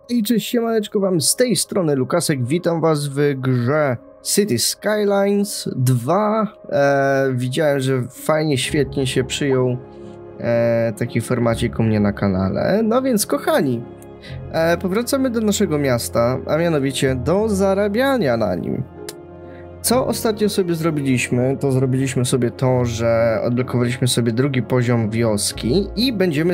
I cześć, siemaneczko wam, z tej strony Lukasek, witam was w grze City Skylines 2. Widziałem, że fajnie, świetnie się przyjął taki formacik u mnie na kanale. No więc kochani, powracamy do naszego miasta, a mianowicie do zarabiania na nim. Co ostatnio sobie zrobiliśmy, to zrobiliśmy sobie to, że odblokowaliśmy sobie drugi poziom wioski i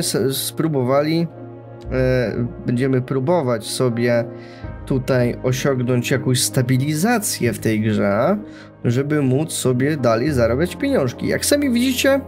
będziemy próbować sobie tutaj osiągnąć jakąś stabilizację w tej grze, żeby móc sobie dalej zarabiać pieniążki. Jak sami widzicie,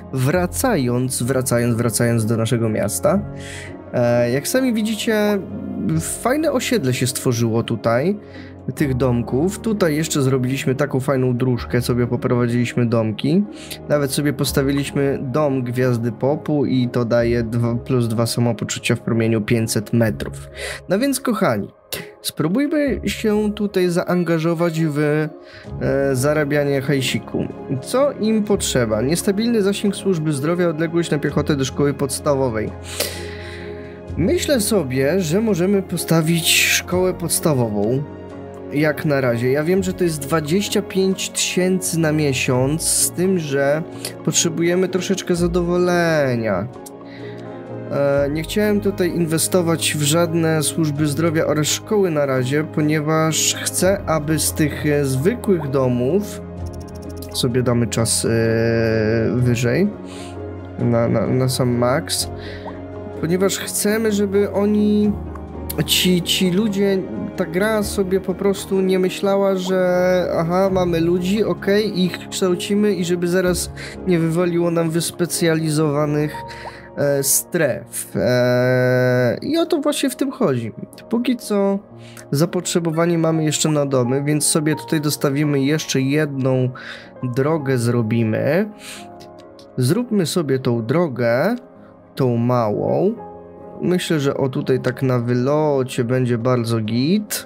wracając do naszego miasta, jak sami widzicie, fajne osiedle się stworzyło tutaj, tych domków. Tutaj jeszcze zrobiliśmy taką fajną dróżkę, sobie poprowadziliśmy domki. Nawet sobie postawiliśmy dom Gwiazdy Popu i to daje +2 samopoczucia w promieniu 500 metrów. No więc kochani, spróbujmy się tutaj zaangażować w zarabianie hajsiku. Co im potrzeba? Niestabilny zasięg służby zdrowia, odległość na piechotę do szkoły podstawowej. Myślę sobie, że możemy postawić szkołę podstawową. Jak na razie. Ja wiem, że to jest 25 000 na miesiąc, z tym, że potrzebujemy troszeczkę zadowolenia. Nie chciałem tutaj inwestować w żadne służby zdrowia oraz szkoły na razie, ponieważ chcę, aby z tych zwykłych domów sobie damy czas wyżej na sam maks, ponieważ chcemy, żeby oni ci ludzie, ta gra sobie po prostu nie myślała, że aha, mamy ludzi, okej, ich kształcimy i żeby zaraz nie wywaliło nam wyspecjalizowanych stref. I o to właśnie w tym chodzi. Póki co zapotrzebowanie mamy jeszcze na domy, więc sobie tutaj dostawimy jeszcze jedną drogę, zrobimy. Zróbmy sobie tą drogę, tą małą. Myślę, że o tutaj tak na wylocie będzie bardzo git.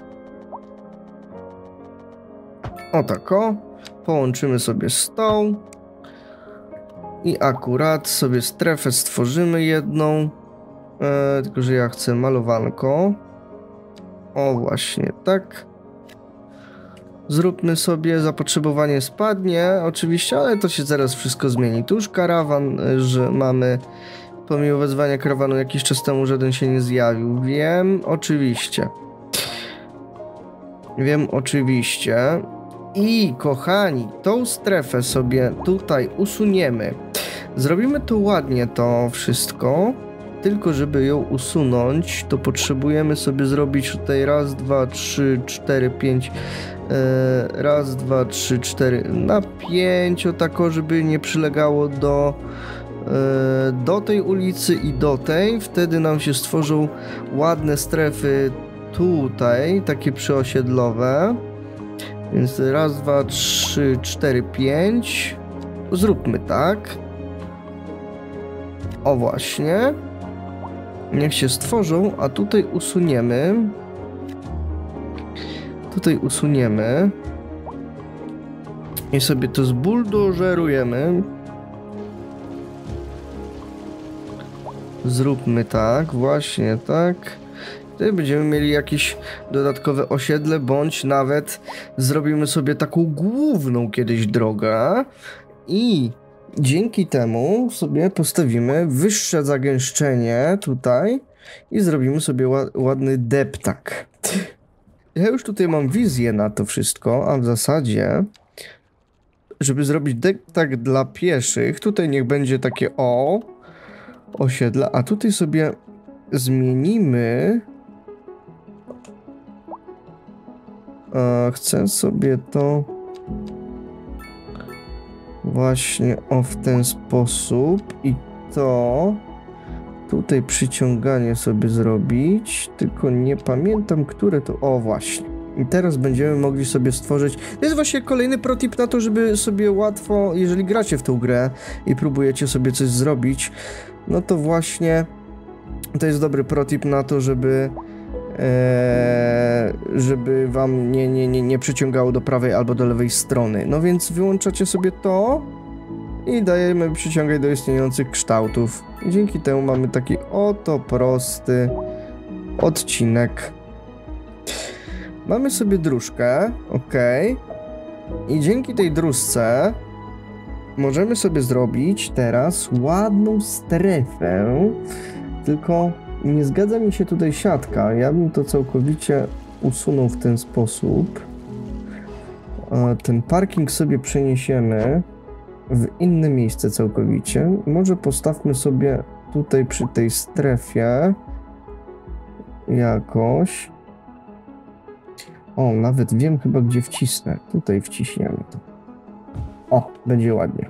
O tak o. Połączymy sobie z tą. I akurat sobie strefę stworzymy jedną. Tylko, że ja chcę malowanko. O właśnie, tak. Zróbmy sobie, zapotrzebowanie spadnie oczywiście, ale to się zaraz wszystko zmieni. Tu już karawan, że mamy... Pomimo wezwania karawanu jakiś czas temu żaden się nie zjawił. Wiem, oczywiście. I kochani, tą strefę sobie tutaj usuniemy. Zrobimy to ładnie, to wszystko. Tylko żeby ją usunąć, to potrzebujemy sobie zrobić tutaj raz, dwa, trzy, cztery, pięć. Raz, dwa, trzy, cztery. Na 5, o tako, żeby nie przylegało do tej ulicy i do tej, wtedy nam się stworzą ładne strefy tutaj, takie przyosiedlowe, więc raz, dwa, trzy, cztery, 5, zróbmy tak, o właśnie, niech się stworzą, a tutaj usuniemy i sobie to zbuldożerujemy. Zróbmy tak, właśnie tak. Tutaj będziemy mieli jakieś dodatkowe osiedle, bądź nawet zrobimy sobie taką główną kiedyś drogę i dzięki temu sobie postawimy wyższe zagęszczenie tutaj i zrobimy sobie ładny deptak. Ja już tutaj mam wizję na to wszystko, a w zasadzie, żeby zrobić deptak dla pieszych, tutaj niech będzie takie osiedla, a tutaj sobie zmienimy. Chcę sobie to właśnie w ten sposób i to tutaj przyciąganie sobie zrobić, tylko nie pamiętam, które to. O właśnie. I teraz będziemy mogli sobie stworzyć... To jest właśnie kolejny protip na to, żeby sobie łatwo, jeżeli gracie w tą grę i próbujecie sobie coś zrobić, no to właśnie to jest dobry protip na to, żeby wam nie przyciągało do prawej albo do lewej strony. No więc wyłączacie sobie to i dajemy przyciągać do istniejących kształtów. Dzięki temu mamy taki oto prosty odcinek. Mamy sobie dróżkę, ok. I dzięki tej dróżce możemy sobie zrobić teraz ładną strefę. Tylko nie zgadza mi się tutaj siatka. Ja bym to całkowicie usunął w ten sposób. Ten parking sobie przeniesiemy w inne miejsce całkowicie. Może postawmy sobie tutaj przy tej strefie jakoś. O, nawet wiem chyba gdzie wcisnę. Tutaj wciśniemy to. O, będzie ładnie.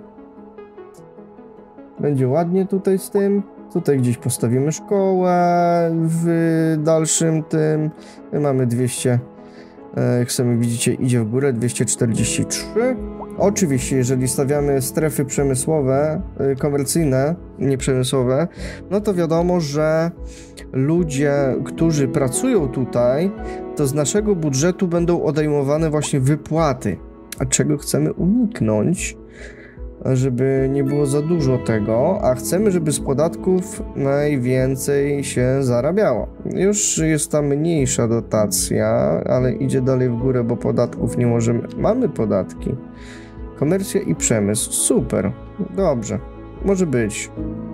Będzie ładnie tutaj z tym. Tutaj gdzieś postawimy szkołę w dalszym tym. My mamy 200, jak sami widzicie, idzie w górę, 243. Oczywiście, jeżeli stawiamy strefy przemysłowe, komercyjne, nie przemysłowe, no to wiadomo, że ludzie, którzy pracują tutaj, to z naszego budżetu będą odejmowane właśnie wypłaty. A czego chcemy uniknąć? Żeby nie było za dużo tego, a chcemy, żeby z podatków najwięcej się zarabiało. Już jest ta mniejsza dotacja, ale idzie dalej w górę, bo podatków nie możemy... Mamy podatki. Komercja i przemysł. Super. Dobrze. Może być.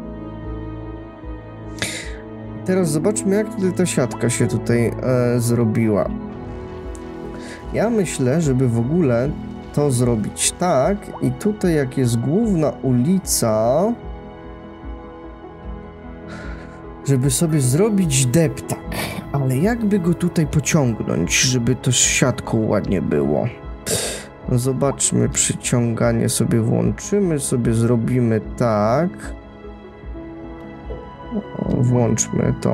Teraz zobaczmy, jak tutaj ta siatka się tutaj zrobiła. Ja myślę, żeby w ogóle to zrobić tak i tutaj jak jest główna ulica, żeby sobie zrobić deptak, ale jakby go tutaj pociągnąć, żeby to z siatką ładnie było. No zobaczmy, przyciąganie sobie włączymy, sobie zrobimy tak. Włączmy to.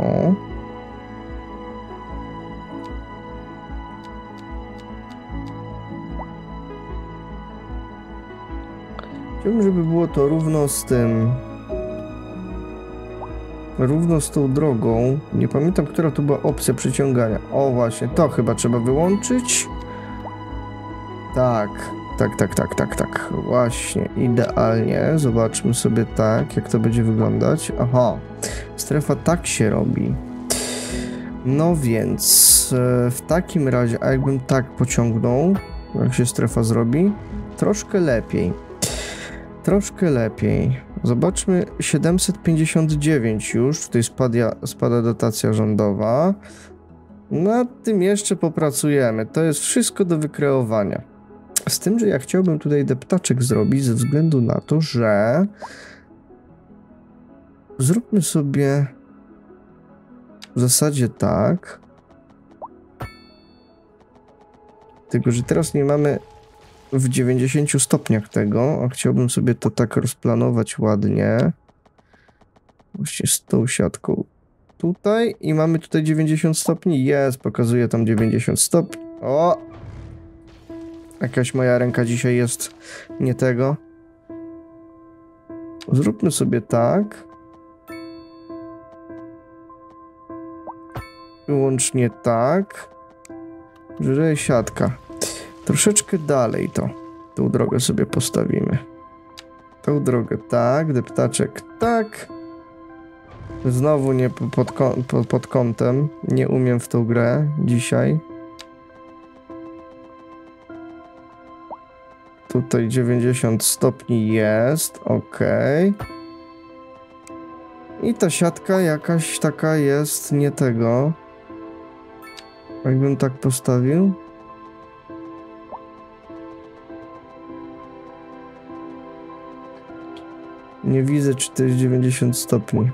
Chciałbym, żeby było to równo z tym. Równo z tą drogą. Nie pamiętam, która to była opcja przyciągania. O właśnie, to chyba trzeba wyłączyć. Tak. Tak. Właśnie, idealnie. Zobaczmy sobie tak, jak to będzie wyglądać. Aha, strefa tak się robi. No więc, w takim razie, a jakbym tak pociągnął, jak się strefa zrobi, troszkę lepiej. Troszkę lepiej. Zobaczmy, 759 już, tutaj spada dotacja rządowa. Nad tym jeszcze popracujemy, to jest wszystko do wykreowania. Z tym, że ja chciałbym tutaj deptaczek zrobić ze względu na to, że zróbmy sobie w zasadzie tak. Tylko, że teraz nie mamy w 90 stopniach tego, a chciałbym sobie to tak rozplanować ładnie. Właśnie z tą siatką tutaj i mamy tutaj 90 stopni. Jest, pokazuje tam 90 stopni. O! Jakaś moja ręka dzisiaj jest nie tego. Zróbmy sobie tak. Wyłącznie tak. Że siatka. Troszeczkę dalej tą drogę sobie postawimy. Tą drogę tak, deptaczek tak. Znowu nie pod kątem. Nie umiem w tą grę dzisiaj. Tutaj 90 stopni jest, ok. I ta siatka jakaś taka jest, nie tego. Jakbym tak postawił. Nie widzę, czy to jest 90 stopni.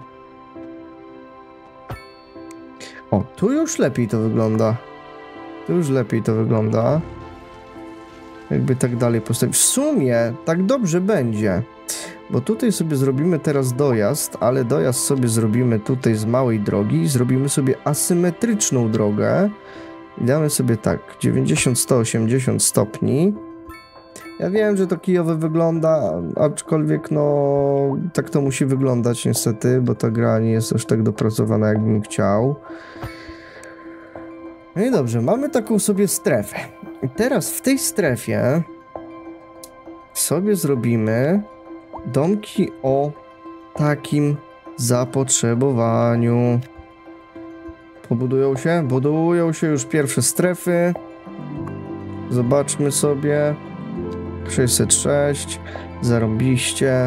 O, tu już lepiej to wygląda. Tu już lepiej to wygląda. Jakby tak dalej postawić. W sumie tak dobrze będzie. Bo tutaj sobie zrobimy teraz dojazd, ale dojazd sobie zrobimy tutaj z małej drogi. Zrobimy sobie asymetryczną drogę. I damy sobie tak, 90-180 stopni. Ja wiem, że to kijowo wygląda, aczkolwiek no tak to musi wyglądać niestety, bo ta gra nie jest aż tak dopracowana, jakbym chciał. No i dobrze, mamy taką sobie strefę. I teraz w tej strefie sobie zrobimy domki o takim zapotrzebowaniu. Budują się już pierwsze strefy. Zobaczmy sobie. 606. Zarąbiście.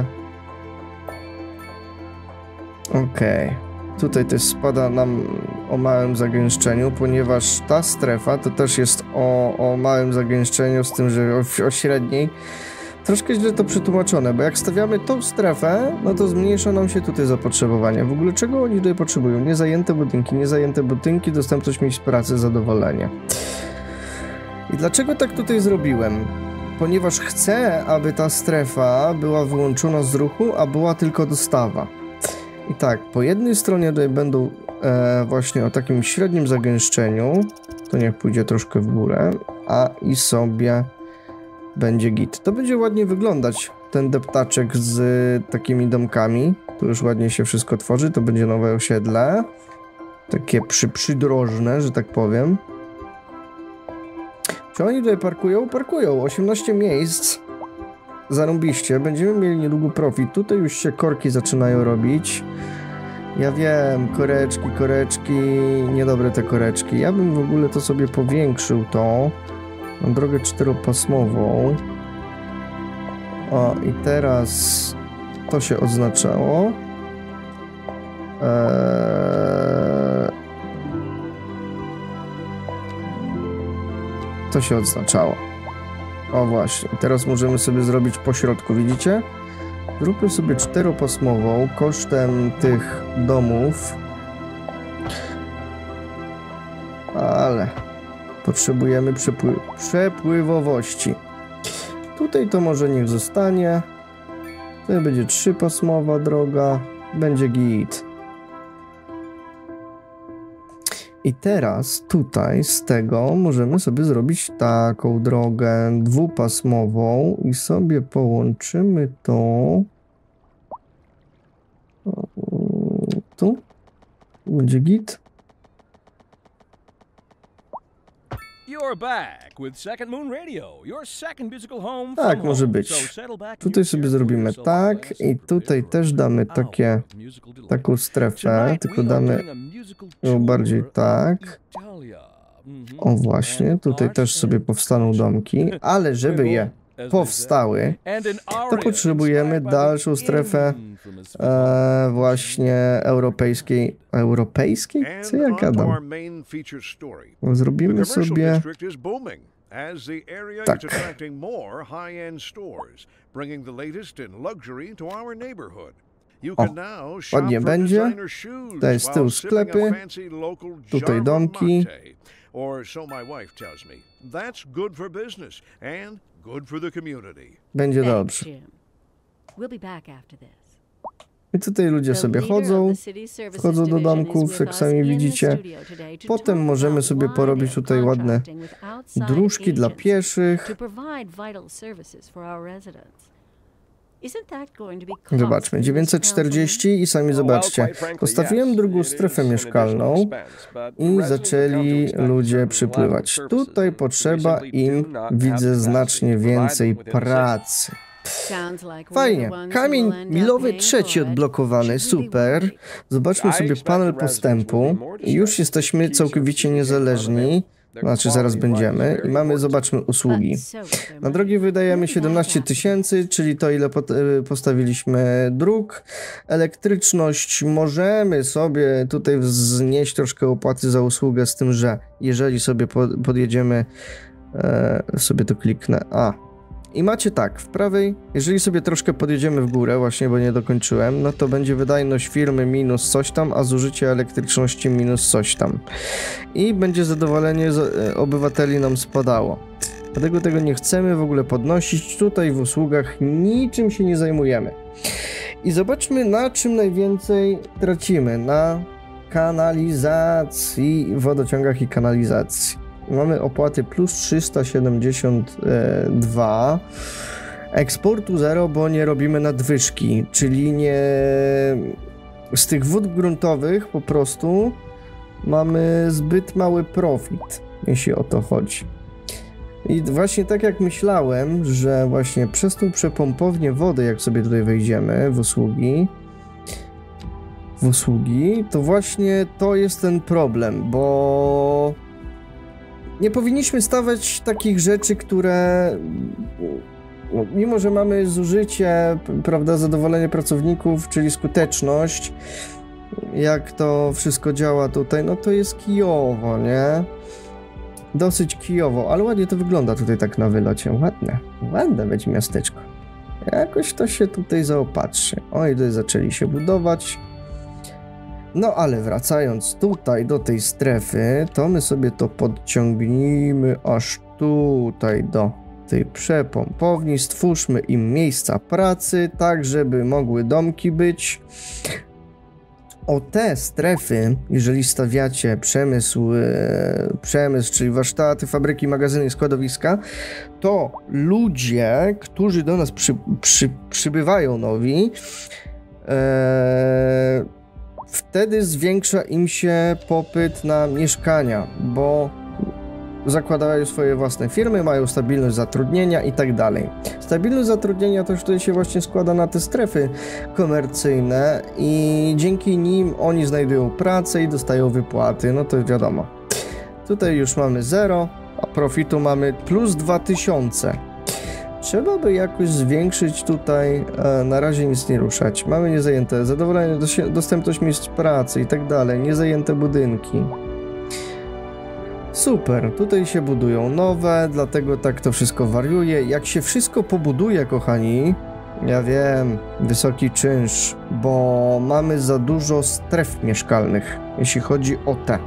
Okej. Tutaj też spada nam o małym zagęszczeniu, ponieważ ta strefa to też jest o małym zagęszczeniu, z tym, że o średniej. Troszkę źle to przetłumaczone, bo jak stawiamy tą strefę, no to zmniejsza nam się tutaj zapotrzebowanie. W ogóle czego oni tutaj potrzebują? Niezajęte budynki, dostępność miejsc pracy, zadowolenie. I dlaczego tak tutaj zrobiłem? Ponieważ chcę, aby ta strefa była wyłączona z ruchu, a była tylko dostawa. I tak, po jednej stronie tutaj będą właśnie o takim średnim zagęszczeniu, to niech pójdzie troszkę w górę, a i sobie będzie git. To będzie ładnie wyglądać, ten deptaczek z takimi domkami. Tu już ładnie się wszystko tworzy, to będzie nowe osiedle. Takie przydrożne, że tak powiem. Czy oni tutaj parkują? Parkują. 18 miejsc. Zarąbiście. Będziemy mieli niedługo profit. Tutaj już się korki zaczynają robić. Ja wiem, koreczki. Niedobre te koreczki. Ja bym w ogóle to sobie powiększył to. Mam drogę 4-pasmową. O, i teraz to się oznaczało. To się odznaczało. O właśnie, teraz możemy sobie zrobić po środku, widzicie? Zróbmy sobie 4-pasmową kosztem tych domów. Ale potrzebujemy przepływowości. Tutaj to może niech zostanie. To będzie 3-pasmowa droga. Będzie git. I teraz tutaj z tego możemy sobie zrobić taką drogę 2-pasmową i sobie połączymy to tu. Będzie git. Tak, może być. Tutaj sobie zrobimy tak i tutaj też damy taką strefę, tylko damy ją bardziej tak. O właśnie, tutaj też sobie powstaną domki, ale żeby je powstały, to potrzebujemy dalszą strefę właśnie europejskiej. Europejskiej? Co ja gadam? Zrobimy sobie tak. O, ładnie będzie. Tutaj z tyłu sklepy, tutaj domki. Będzie dobrze. I tutaj ludzie sobie wchodzą do domków, jak sami widzicie. Potem możemy sobie porobić tutaj ładne dróżki dla pieszych. Zobaczmy, 940 i sami zobaczcie. Postawiłem drugą strefę mieszkalną i zaczęli ludzie przypływać. Tutaj potrzeba im, widzę, znacznie więcej pracy. Fajnie. Kamień milowy trzeci odblokowany, super. Zobaczmy sobie panel postępu. I już jesteśmy całkowicie niezależni. Znaczy zaraz będziemy i mamy, zobaczmy, usługi. Na drogi wydajemy 17 000, czyli to ile postawiliśmy dróg. Elektryczność możemy sobie tutaj znieść troszkę opłaty za usługę, z tym, że jeżeli sobie podjedziemy, sobie to kliknę, i macie tak, w prawej, jeżeli sobie troszkę podjedziemy w górę, właśnie, bo nie dokończyłem, no to będzie wydajność firmy minus coś tam, a zużycie elektryczności minus coś tam. I będzie zadowolenie obywateli nam spadało. Dlatego tego nie chcemy w ogóle podnosić. Tutaj w usługach niczym się nie zajmujemy. I zobaczmy, na czym najwięcej tracimy. Na kanalizacji, wodociągach i kanalizacji. Mamy opłaty plus 372. Eksportu 0, bo nie robimy nadwyżki, czyli nie... Z tych wód gruntowych po prostu mamy zbyt mały profit, jeśli o to chodzi. I właśnie tak jak myślałem, że właśnie przez tą przepompownię wody, jak sobie tutaj wejdziemy w usługi, w usługi, to właśnie to jest ten problem, bo nie powinniśmy stawiać takich rzeczy, które mimo, że mamy zużycie, prawda, zadowolenie pracowników, czyli skuteczność, jak to wszystko działa tutaj, no to jest kijowo, nie? Dosyć kijowo, ale ładnie to wygląda tutaj tak na wylocie. Ładne będzie miasteczko. Jakoś to się tutaj zaopatrzy. Oj, tutaj zaczęli się budować. No ale wracając tutaj do tej strefy, to my sobie to podciągnijmy aż tutaj do tej przepompowni. Stwórzmy im miejsca pracy, tak żeby mogły domki być. O te strefy, jeżeli stawiacie przemysł, czyli warsztaty, fabryki, magazyny, składowiska, to ludzie, którzy do nas przybywają nowi, wtedy zwiększa im się popyt na mieszkania, bo zakładają swoje własne firmy, mają stabilność zatrudnienia i tak dalej. Stabilność zatrudnienia to już tutaj się właśnie składa na te strefy komercyjne i dzięki nim oni znajdują pracę i dostają wypłaty, no to wiadomo. Tutaj już mamy 0, a profitu mamy plus 2000. Trzeba by jakoś zwiększyć tutaj, na razie nic nie ruszać. Mamy niezajęte zadowolenie, dostępność miejsc pracy i tak dalej, niezajęte budynki. Super, tutaj się budują nowe, dlatego tak to wszystko wariuje. Jak się wszystko pobuduje, kochani, ja wiem, wysoki czynsz, bo mamy za dużo stref mieszkalnych, jeśli chodzi o te.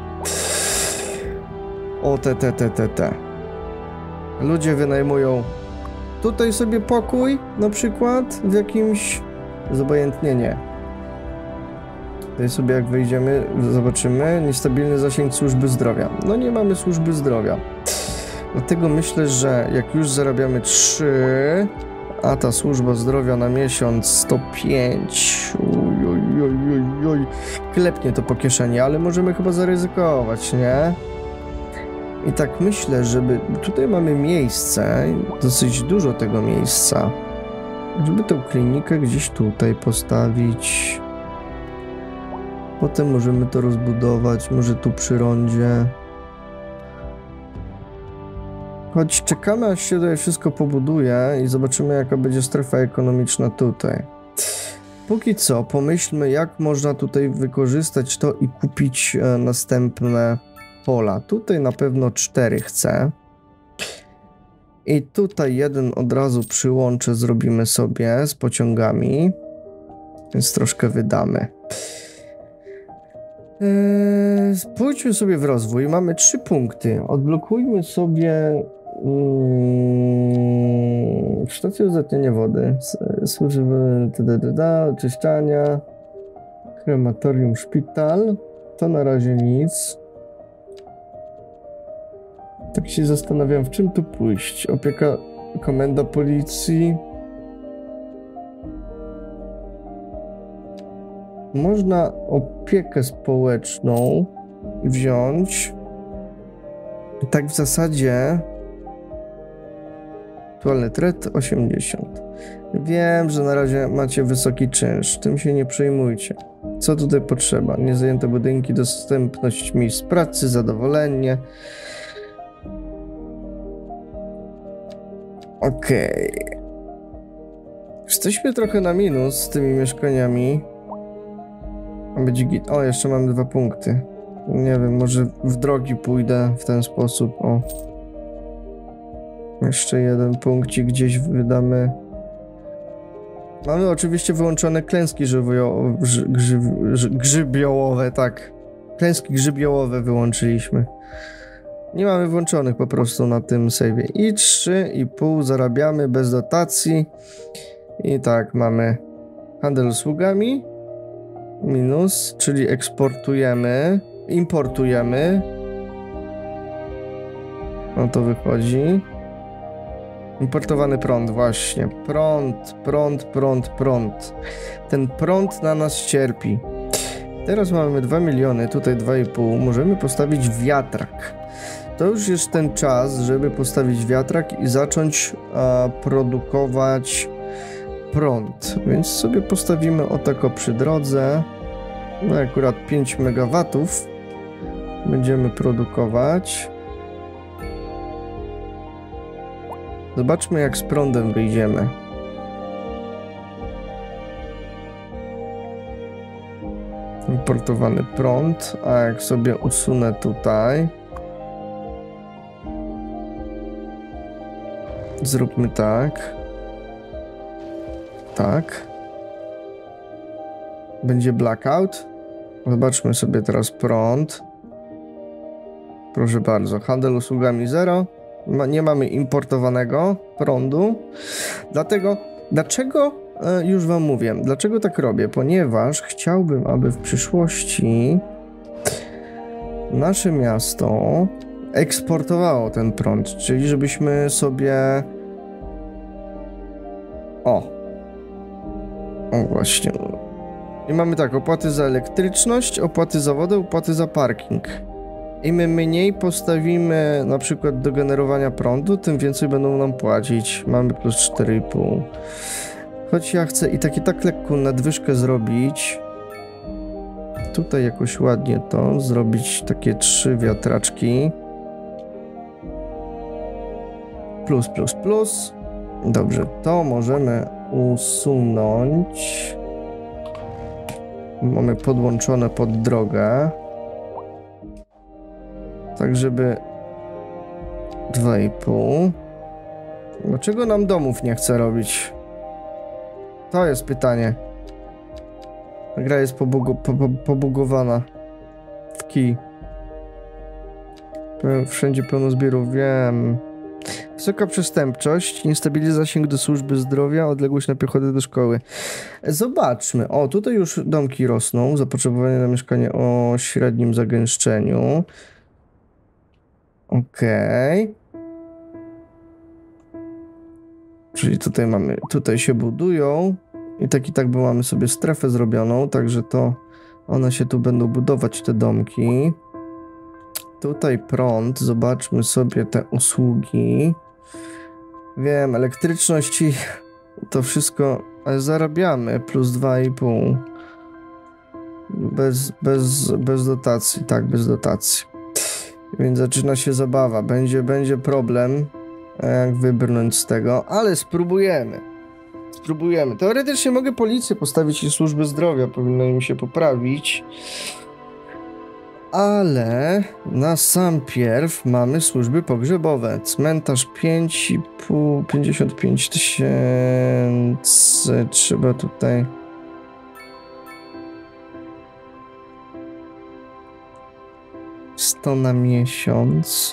O te. Ludzie wynajmują tutaj sobie pokój, na przykład, w jakimś... Zobojętnienie. Tutaj sobie jak wejdziemy, zobaczymy, niestabilny zasięg służby zdrowia. No nie mamy służby zdrowia. Dlatego myślę, że jak już zarabiamy 3, a ta służba zdrowia na miesiąc 105, oj, klepnie to po kieszeni, ale możemy chyba zaryzykować, nie? I tak myślę, żeby... Tutaj mamy miejsce, dosyć dużo tego miejsca, żeby tą klinikę gdzieś tutaj postawić. Potem możemy to rozbudować, może tu przy rondzie. Choć czekamy, aż się tutaj wszystko pobuduje i zobaczymy, jaka będzie strefa ekonomiczna tutaj. Póki co, pomyślmy, jak można tutaj wykorzystać to i kupić następne pola. Tutaj na pewno 4 chcę. I tutaj jeden od razu przyłączę, zrobimy sobie z pociągami. Więc troszkę wydamy. Pójdźmy sobie w rozwój. Mamy 3 punkty. Odblokujmy sobie stację uzdatniania wody, służby oczyszczania, krematorium, szpital. To na razie nic. Tak się zastanawiam, w czym tu pójść. Opieka, komenda policji. Można opiekę społeczną wziąć. I tak w zasadzie... Toilet Red 80. Wiem, że na razie macie wysoki czynsz. Tym się nie przejmujcie. Co tutaj potrzeba? Niezajęte budynki, dostępność miejsc pracy, zadowolenie. Okej. Jesteśmy trochę na minus z tymi mieszkaniami. Będzie git. O, jeszcze mamy 2 punkty. Nie wiem, może w drogi pójdę w ten sposób. O. Jeszcze 1 punkcik gdzieś wydamy. Mamy oczywiście wyłączone klęski grzybiołowe, tak. Klęski grzybiołowe wyłączyliśmy. Nie mamy włączonych po prostu na tym save'ie. I 3,5 zarabiamy bez dotacji. I tak, mamy handel usługami. Minus, czyli eksportujemy, importujemy. No to wychodzi. Importowany prąd, właśnie. Prąd. Ten prąd na nas cierpi. Teraz mamy 2 miliony, tutaj 2,5. Możemy postawić wiatrak. To już jest ten czas, żeby postawić wiatrak i zacząć produkować prąd. Więc sobie postawimy o tako przy drodze. No akurat 5 MW będziemy produkować. Zobaczmy, jak z prądem wyjdziemy. Importowany prąd, a jak sobie usunę tutaj, zróbmy tak. Tak. Będzie blackout. Zobaczmy sobie teraz prąd. Proszę bardzo, handel usługami 0. Nie mamy importowanego prądu. Dlaczego, już wam mówię, dlaczego tak robię? Ponieważ chciałbym, aby w przyszłości nasze miasto eksportowało ten prąd, czyli żebyśmy sobie... O właśnie. I mamy tak, opłaty za elektryczność, opłaty za wodę, opłaty za parking. Im mniej postawimy na przykład do generowania prądu, tym więcej będą nam płacić. Mamy plus 4,5. Choć ja chcę i tak lekką nadwyżkę zrobić. Tutaj jakoś ładnie to zrobić, takie 3 wiatraczki. Plus, plus, plus. Dobrze, to możemy usunąć. Mamy podłączone pod drogę. Tak, żeby 2,5. Dlaczego nam domów nie chce robić? To jest pytanie. Ta gra jest pobugowana. W kij. Wszędzie pełno zbiorów, wiem. Wysoka przestępczość, niestabilny zasięg do służby zdrowia, odległość na piechotę do szkoły. Zobaczmy. O, tutaj już domki rosną. Zapotrzebowanie na mieszkanie o średnim zagęszczeniu. Okej. Czyli tutaj się budują i tak by mamy sobie strefę zrobioną, także to one się tu będą budować, te domki. Tutaj prąd, zobaczmy sobie te usługi. Wiem, elektryczność i to wszystko, ale zarabiamy plus 2,5. Bez dotacji, tak, bez dotacji. Więc zaczyna się zabawa. Będzie problem, jak wybrnąć z tego, ale spróbujemy. Teoretycznie mogę policję postawić i służbę zdrowia, powinno im się poprawić. Ale na sam pierw mamy służby pogrzebowe. Cmentarz 5,5, 55 000. Trzeba tutaj... $100 na miesiąc.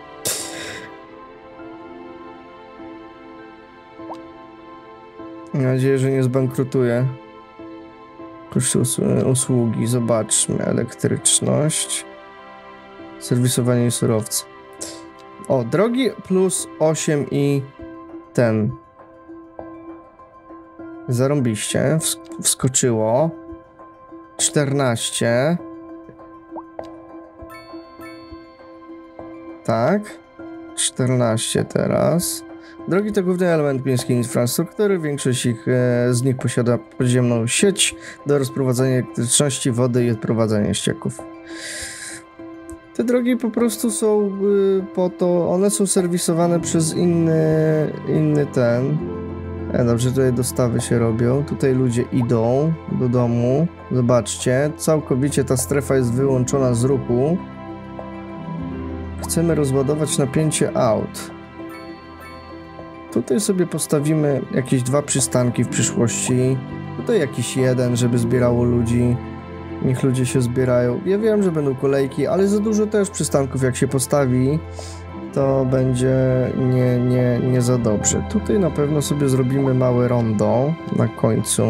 Mam nadzieję, że nie zbankrutuje. Koszty usługi, zobaczmy. Elektryczność. Serwisowanie surowca. O, drogi plus 8 i ten. Zarąbiście. Wskoczyło. 14. Tak. 14 teraz. Drogi to główny element miejskiej infrastruktury. Większość z nich posiada podziemną sieć do rozprowadzania elektryczności, wody i odprowadzania ścieków. Te drogi po prostu są po to, one są serwisowane przez inny ten. Dobrze, tutaj dostawy się robią. Tutaj ludzie idą do domu. Zobaczcie, całkowicie ta strefa jest wyłączona z ruchu. Chcemy rozładować napięcie aut. Tutaj sobie postawimy jakieś 2 przystanki w przyszłości. Tutaj jakiś jeden, żeby zbierało ludzi. Niech ludzie się zbierają. Ja wiem, że będą kolejki, ale za dużo też przystanków jak się postawi, to będzie nie za dobrze. Tutaj na pewno sobie zrobimy małe rondo na końcu,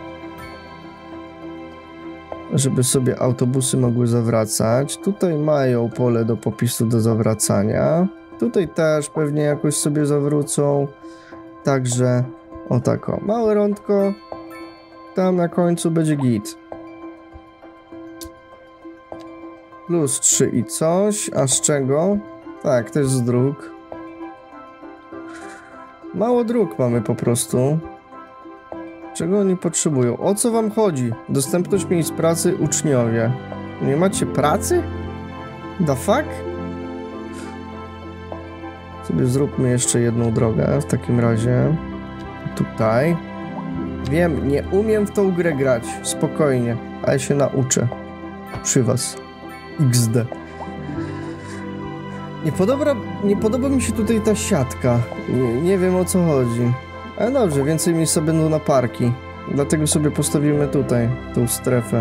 żeby sobie autobusy mogły zawracać. Tutaj mają pole do popisu do zawracania. Tutaj też pewnie jakoś sobie zawrócą. Także o tako. Małe rondko. Tam na końcu będzie git. Plus 3 i coś. A z czego? Tak, też z dróg. Mało dróg mamy po prostu. Czego oni potrzebują? O co wam chodzi? Dostępność miejsc pracy, uczniowie. Nie macie pracy? The fuck? Sobie zróbmy jeszcze jedną drogę w takim razie. Tutaj. Wiem, nie umiem w tą grę grać. Spokojnie, ale się nauczę. Przy was. XD. Nie podoba mi się tutaj ta siatka. Nie wiem o co chodzi. Ale dobrze, więcej miejsca będą na parki. Dlatego sobie postawimy tutaj tą strefę.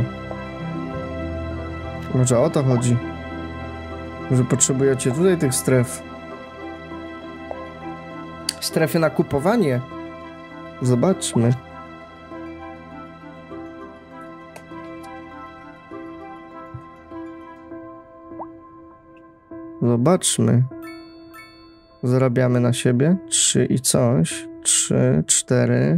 Może o to chodzi. Że potrzebujecie tutaj tych stref. Strefy na kupowanie. Zobaczmy. Zobaczmy. Zarabiamy na siebie. 3 i coś. 3, 4.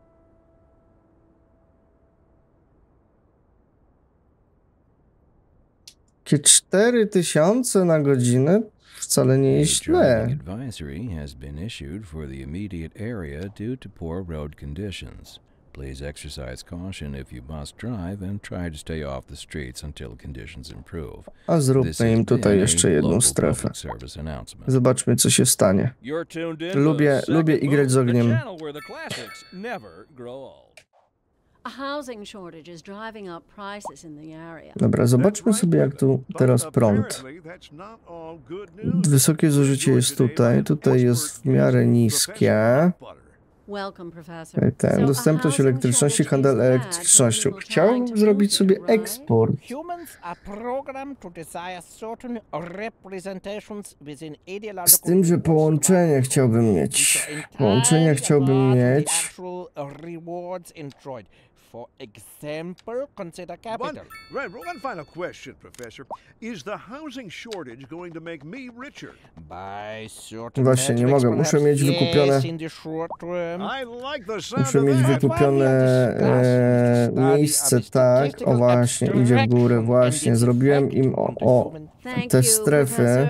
Takie 4000 na godzinę wcale nie jest źle. Advisory has been issued for the immediate area due to poor road conditions. Please exercise caution if you must drive and try to stay off the streets until conditions improve. A zróbmy im tutaj jeszcze jedną strefę. Zobaczmy, co się stanie. Lubię igrać z ogniem. Dobra, zobaczmy sobie, jak tu teraz prąd. Wysokie zużycie jest tutaj. Tutaj jest w miarę niskie. Dostępność elektryczności, handel elektrycznością. Chciałbym zrobić sobie eksport. Z tym, że połączenie chciałbym mieć. Połączenia chciałbym mieć. For example, consider capital. One final question, Professor. Is the housing shortage going to make me richer? By certain Właśnie, nie mogę. Muszę mieć wykupione... Muszę mieć wykupione miejsce, tak. O właśnie, idzie w górę, właśnie. Zrobiłem im te strefy.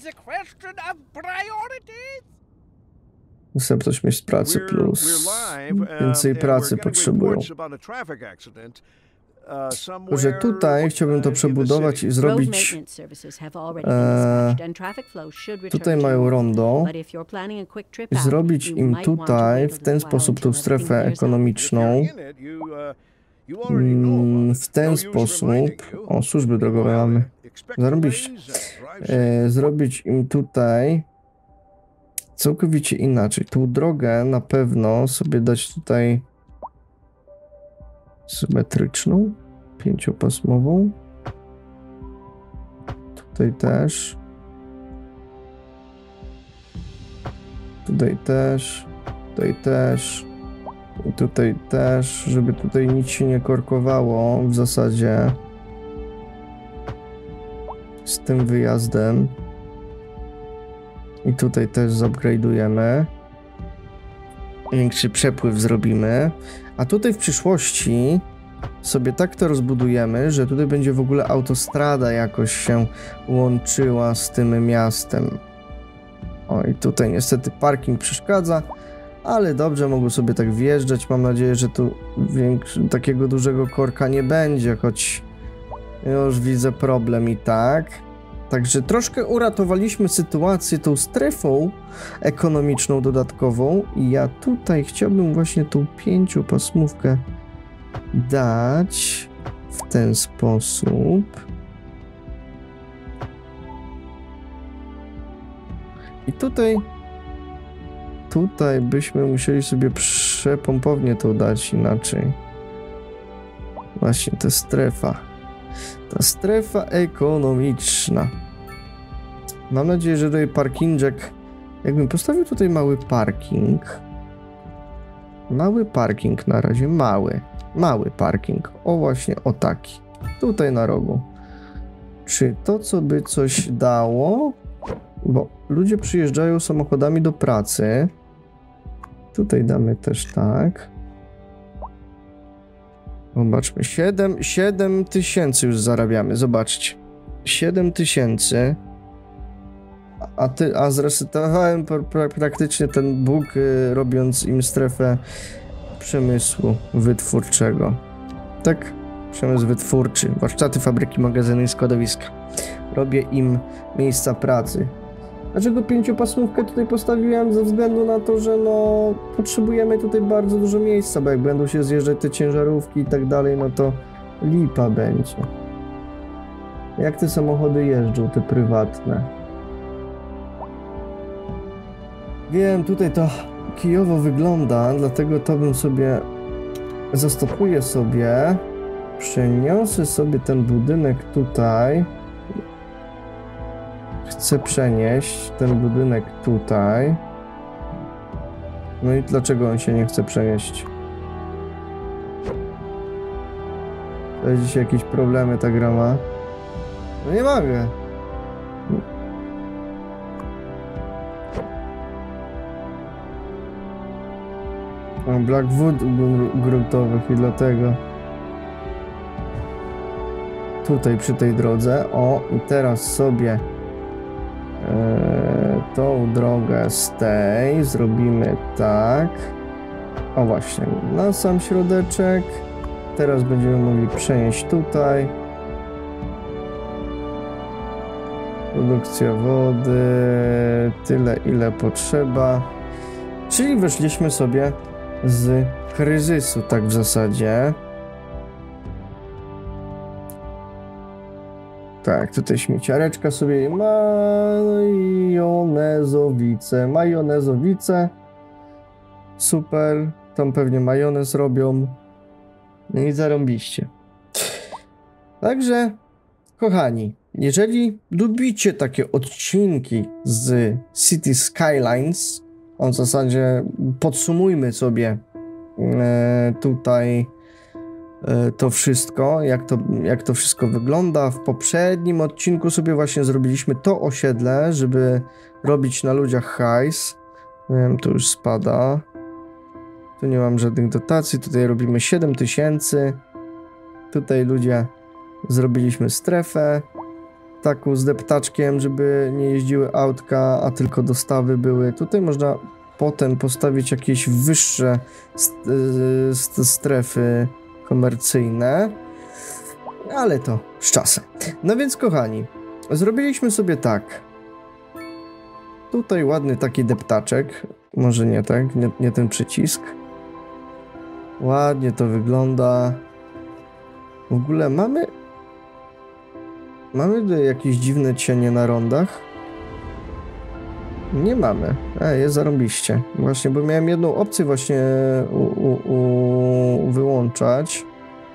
Dostępność miejsc pracy plus. Więcej pracy potrzebują. Że tutaj chciałbym to przebudować i zrobić... tutaj mają rondo. Zrobić im tutaj w ten sposób tą strefę ekonomiczną. W ten sposób... O, służby drogowe mamy. Zarobiście. Zrobić im tutaj... całkowicie inaczej. Tą drogę na pewno sobie dać tutaj symetryczną, 5-pasmową. Tutaj też. Tutaj też. Tutaj też. I tutaj też, żeby tutaj nic się nie korkowało w zasadzie z tym wyjazdem. I tutaj też zupgrade'ujemy. Większy przepływ zrobimy. A tutaj w przyszłości sobie tak to rozbudujemy, że tutaj będzie w ogóle autostrada jakoś się łączyła z tym miastem. O, i tutaj niestety parking przeszkadza, ale dobrze, mogą sobie tak wjeżdżać. Mam nadzieję, że tu takiego dużego korka nie będzie, choć już widzę problem i tak. Także troszkę uratowaliśmy sytuację tą strefą ekonomiczną dodatkową i ja tutaj chciałbym właśnie tą 5-pasmówkę dać w ten sposób. I tutaj byśmy musieli sobie przepompownie to dać inaczej. Właśnie ta strefa. Ta strefa ekonomiczna. Mam nadzieję, że tutaj parkingek... Jakbym postawił tutaj mały parking... Mały parking na razie, mały parking. O właśnie, o taki. Tutaj na rogu. Czy to, co by coś dało? Bo ludzie przyjeżdżają samochodami do pracy. Tutaj damy też tak. Zobaczmy, 7 tysięcy już zarabiamy, zobaczcie. 7 tysięcy. A zresetowałem praktycznie ten bóg, robiąc im strefę przemysłu wytwórczego. Tak, przemysł wytwórczy, warsztaty, fabryki, magazyny i składowiska. Robię im miejsca pracy. Dlaczego 5-pasmówkę tutaj postawiłem? Ze względu na to, że no potrzebujemy tutaj bardzo dużo miejsca, bo jak będą się zjeżdżać te ciężarówki i tak dalej, no to lipa będzie. Jak te samochody jeżdżą, te prywatne? Wiem, tutaj to kijowo wygląda, dlatego to bym sobie zastopuję sobie, przeniosę sobie ten budynek tutaj. Chcę przenieść ten budynek tutaj. No i dlaczego on się nie chce przenieść? To jest dzisiaj jakieś problemy ta gra ma. No nie mogę. Mam Blackwood gruntowych i dlatego. Tutaj przy tej drodze. O, i teraz sobie tą drogę z tej zrobimy tak. O właśnie, na sam środeczek. Teraz będziemy mogli przenieść tutaj. Produkcja wody, tyle ile potrzeba. Czyli wyszliśmy sobie z kryzysu, tak w zasadzie. Tak, tutaj śmieciareczka sobie, majonezowice, super, tam pewnie majonez robią, no i zarąbiście. Także, kochani, jeżeli lubicie takie odcinki z City Skylines, w zasadzie podsumujmy sobie tutaj to wszystko, jak to wszystko wygląda. W poprzednim odcinku sobie właśnie zrobiliśmy to osiedle, żeby robić na ludziach hajs. Wiem, tu już spada. Tu nie mam żadnych dotacji, tutaj robimy 7000. Tutaj ludzie zrobiliśmy strefę taką z deptaczkiem, żeby nie jeździły autka, a tylko dostawy były. Tutaj można potem postawić jakieś wyższe strefy komercyjne, ale to z czasem. No więc kochani, zrobiliśmy sobie tak. Tutaj ładny taki deptaczek, może nie tak, nie ten przycisk. Ładnie to wygląda. W ogóle mamy jakieś dziwne cienie na rondach? Nie mamy. Jest zarąbiście. Właśnie, bo miałem jedną opcję właśnie wyłączać.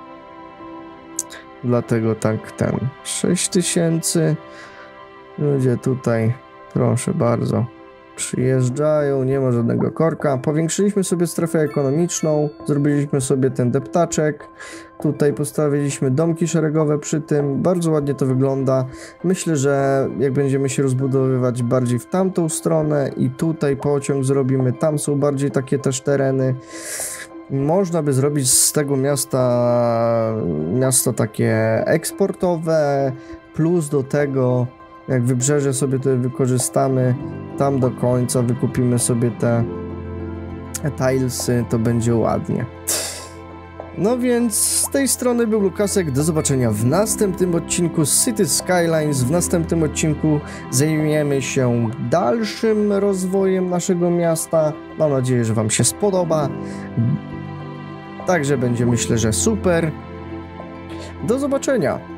Dlatego tak 6000. Ludzie tutaj, proszę bardzo, przyjeżdżają, nie ma żadnego korka. Powiększyliśmy sobie strefę ekonomiczną, zrobiliśmy sobie ten deptaczek. Tutaj postawiliśmy domki szeregowe przy tym. Bardzo ładnie to wygląda. Myślę, że jak będziemy się rozbudowywać bardziej w tamtą stronę i tutaj pociąg zrobimy, tam są bardziej takie też tereny. Można by zrobić z tego miasto takie eksportowe, plus do tego jak wybrzeże sobie tutaj wykorzystamy, tam do końca wykupimy sobie te tilesy, to będzie ładnie. No więc z tej strony był Lukasek, do zobaczenia w następnym odcinku z City Skylines. W następnym odcinku zajmiemy się dalszym rozwojem naszego miasta. Mam nadzieję, że wam się spodoba. Także będzie, myślę, że super. Do zobaczenia.